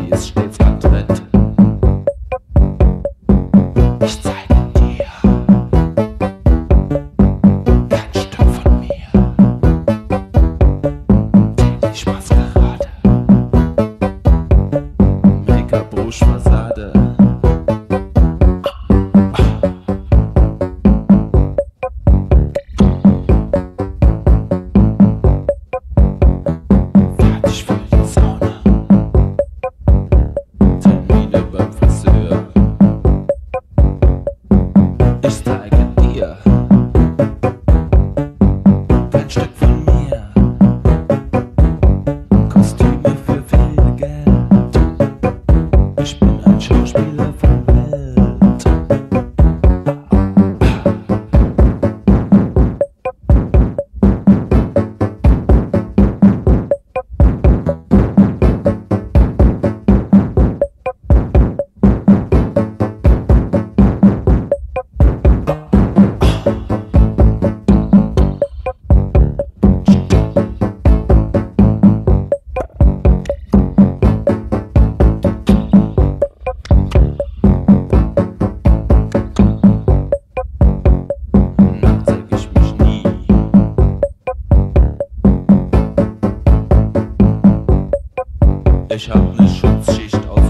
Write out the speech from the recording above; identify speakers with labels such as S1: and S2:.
S1: die ist stets getrennt. Ich zeige dir kein Stück von mir. Täglich Maskerade, Make-up-Rouge-Fassade. Fertig für die Sauna, Termine beim Friseur. Ich zeige dir kein Stück von mir. Kostüme für viel Geld. Ich bin ein Schauspieler von Welt. Ich hab ne Schutzschicht auf